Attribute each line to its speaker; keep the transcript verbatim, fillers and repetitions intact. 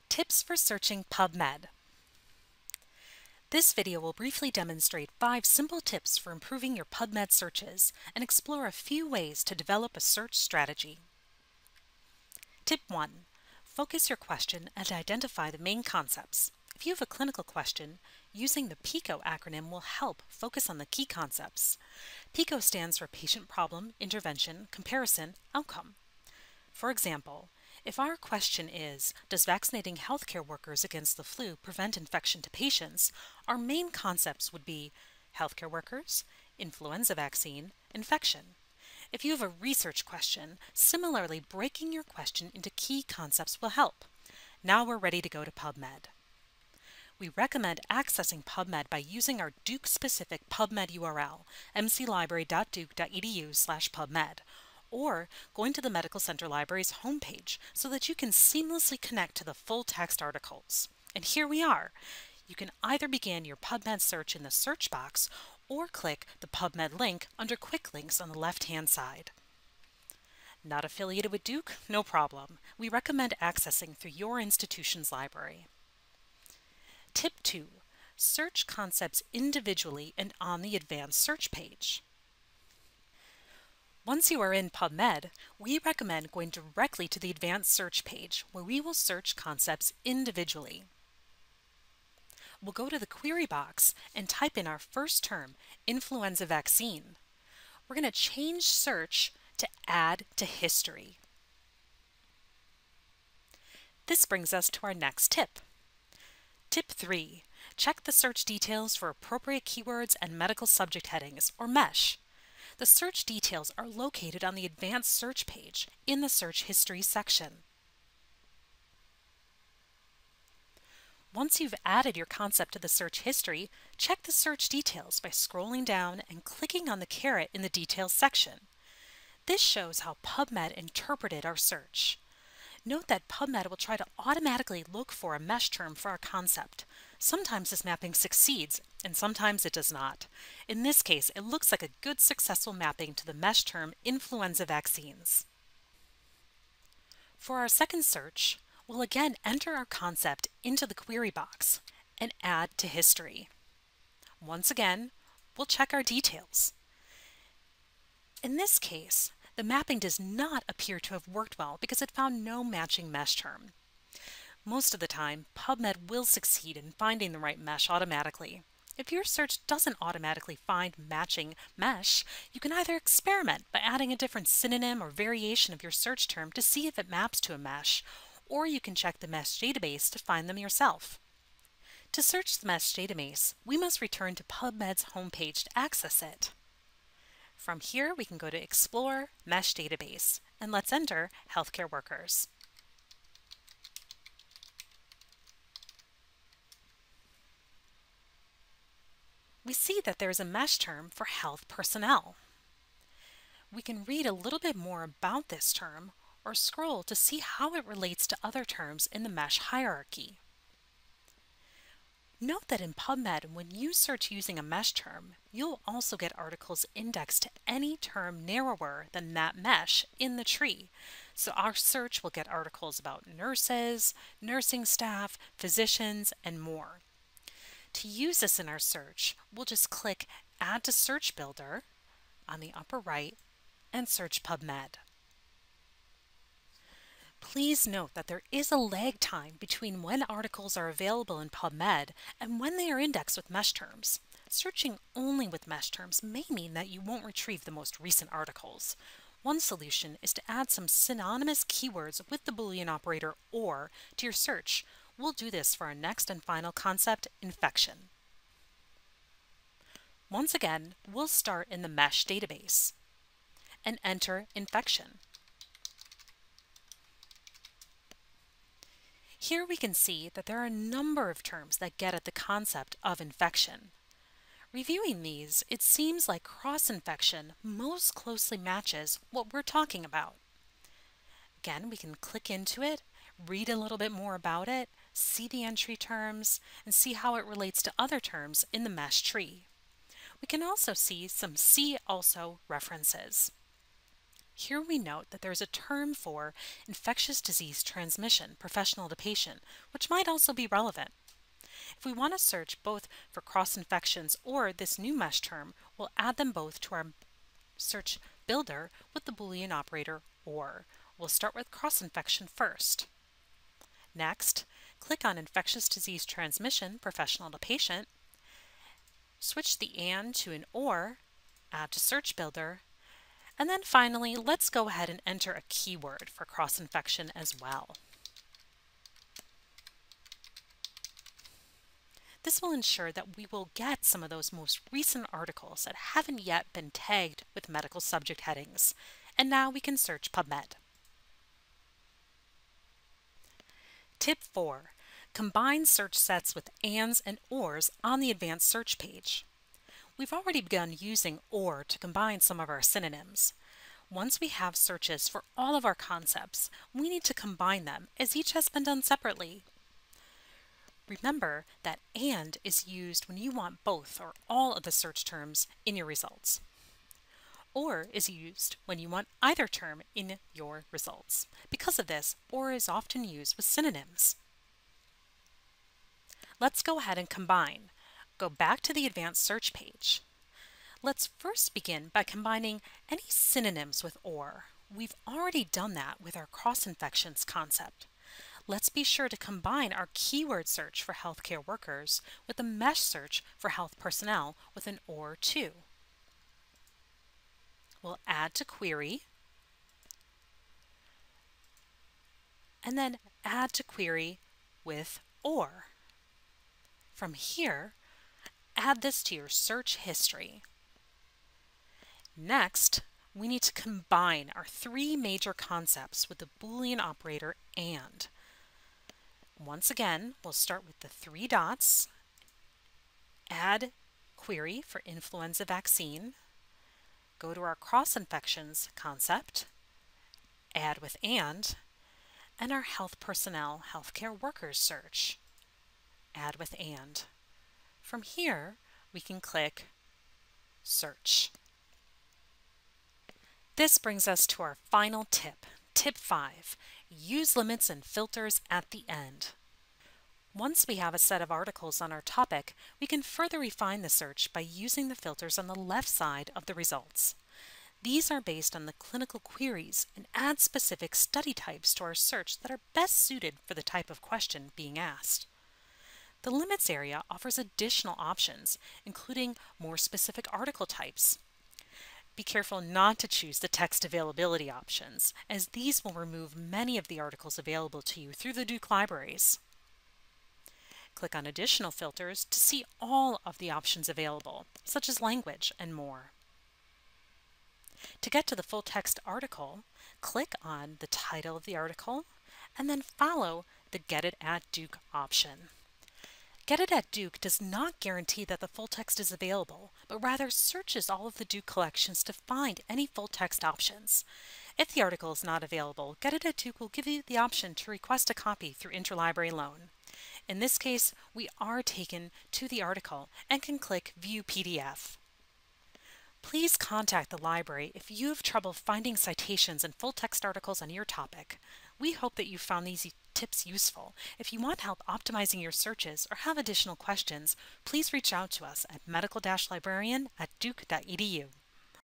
Speaker 1: Tips for searching PubMed. This video will briefly demonstrate five simple tips for improving your PubMed searches and explore a few ways to develop a search strategy. Tip one. Focus your question and identify the main concepts. If you have a clinical question, using the PICO acronym will help focus on the key concepts. PICO stands for Patient Problem, Intervention, Comparison, Outcome. For example, if our question is, does vaccinating healthcare workers against the flu prevent infection to patients, our main concepts would be healthcare workers, influenza vaccine, infection. If you have a research question, similarly breaking your question into key concepts will help. Now we're ready to go to PubMed. We recommend accessing PubMed by using our Duke-specific PubMed U R L, m c library dot duke dot e d u slash pubmed, or going to the Medical Center Library's homepage so that you can seamlessly connect to the full-text articles. And here we are. You can either begin your PubMed search in the search box or click the PubMed link under Quick Links on the left-hand side. Not affiliated with Duke? No problem. We recommend accessing through your institution's library. Tip two. Search concepts individually and on the advanced search page. Once you are in PubMed, we recommend going directly to the advanced search page where we will search concepts individually. We'll go to the query box and type in our first term, influenza vaccine. We're going to change search to add to history. This brings us to our next tip. Tip three. Check the search details for appropriate keywords and medical subject headings, or MESH. The search details are located on the advanced search page in the search history section. Once you've added your concept to the search history, check the search details by scrolling down and clicking on the caret in the details section. This shows how PubMed interpreted our search. Note that PubMed will try to automatically look for a MESH term for our concept. Sometimes this mapping succeeds, and sometimes it does not. In this case, it looks like a good successful mapping to the MESH term influenza vaccines. For our second search, we'll again enter our concept into the query box and add to history. Once again, we'll check our details. In this case, the mapping does not appear to have worked well because it found no matching MESH term. Most of the time, PubMed will succeed in finding the right MESH automatically. If your search doesn't automatically find matching MESH, you can either experiment by adding a different synonym or variation of your search term to see if it maps to a MESH, or you can check the MESH database to find them yourself. To search the MESH database, we must return to PubMed's homepage to access it. From here, we can go to Explore MESH Database, and let's enter healthcare workers. We see that there is a MESH term for health personnel. We can read a little bit more about this term or scroll to see how it relates to other terms in the MESH hierarchy. Note that in PubMed, when you search using a MESH term, you'll also get articles indexed to any term narrower than that MESH in the tree. So our search will get articles about nurses, nursing staff, physicians, and more. To use this in our search, we'll just click Add to Search Builder on the upper right and search PubMed. Please note that there is a lag time between when articles are available in PubMed and when they are indexed with MESH terms. Searching only with MESH terms may mean that you won't retrieve the most recent articles. One solution is to add some synonymous keywords with the Boolean operator OR to your search. We'll do this for our next and final concept, infection. Once again, we'll start in the MESH database and enter infection. Here we can see that there are a number of terms that get at the concept of infection. Reviewing these, it seems like cross-infection most closely matches what we're talking about. Again, we can click into it, read a little bit more about it, see the entry terms, and see how it relates to other terms in the MESH tree. We can also see some See Also references. Here we note that there is a term for infectious disease transmission, professional to patient, which might also be relevant. If we want to search both for cross-infections or this new mesh term, we'll add them both to our search builder with the Boolean operator OR. We'll start with cross-infection first. Next, click on infectious disease transmission, professional to patient, switch the AND to an OR, add to search builder, and then finally, let's go ahead and enter a keyword for cross-infection as well. This will ensure that we will get some of those most recent articles that haven't yet been tagged with medical subject headings. And now we can search PubMed. Tip four. Combine search sets with ANDs and ORs on the advanced search page. We've already begun using OR to combine some of our synonyms. Once we have searches for all of our concepts, we need to combine them as each has been done separately. Remember that AND is used when you want both or all of the search terms in your results. OR is used when you want either term in your results. Because of this, OR is often used with synonyms. Let's go ahead and combine. Go back to the advanced search page. Let's first begin by combining any synonyms with OR. We've already done that with our cross-infections concept. Let's be sure to combine our keyword search for healthcare workers with the mesh search for health personnel with an OR too. We'll add to query, and then add to query with OR. From here, add this to your search history. Next, we need to combine our three major concepts with the Boolean operator AND. Once again, we'll start with the three dots, add query for influenza vaccine, go to our cross-infections concept, add with AND, and our health personnel, healthcare workers search, add with AND. From here, we can click Search. This brings us to our final tip, tip five. Use limits and filters at the end. Once we have a set of articles on our topic, we can further refine the search by using the filters on the left side of the results. These are based on the clinical queries and add specific study types to our search that are best suited for the type of question being asked. The limits area offers additional options, including more specific article types. Be careful not to choose the text availability options, as these will remove many of the articles available to you through the Duke libraries. Click on additional filters to see all of the options available, such as language and more. To get to the full text article, click on the title of the article and then follow the Get It at Duke option. Get It at Duke does not guarantee that the full text is available, but rather searches all of the Duke collections to find any full text options. If the article is not available, Get It at Duke will give you the option to request a copy through interlibrary loan. In this case, we are taken to the article and can click View P D F. Please contact the library if you have trouble finding citations and full text articles on your topic. We hope that you found these tips useful. If you want help optimizing your searches or have additional questions, please reach out to us at medical librarian at duke dot e d u.